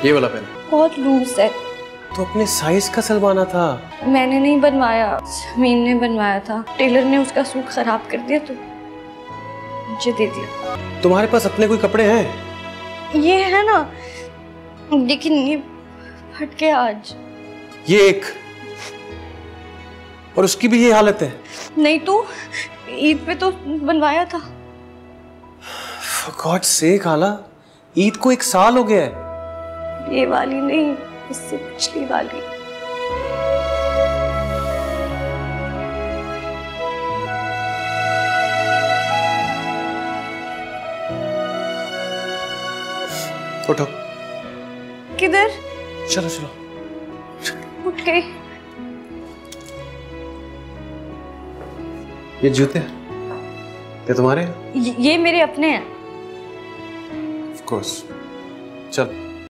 ये वाला पहना। बहुत लूज है। तो अपने साइज का सिलवाना था। मैंने नहीं बनवाया, जमीन ने बनवाया था। टेलर ने उसका सूट खराब कर दिया तो मुझे दे दिया। तुम्हारे पास अपने कोई कपड़े हैं? ये है ना, लेकिन ये फट गया आज। ये एक, और उसकी भी ये हालत है। नहीं तो ईद पे तो बनवाया था। For God's sake खाला, ईद को 1 साल हो गया है। ये वाली नहीं, इससे पिछली वाली। उठो। किधर? चलो चलो। उठ गई। ये जूते ये तुम्हारे हैं? ये मेरे अपने हैं। Of course। चल।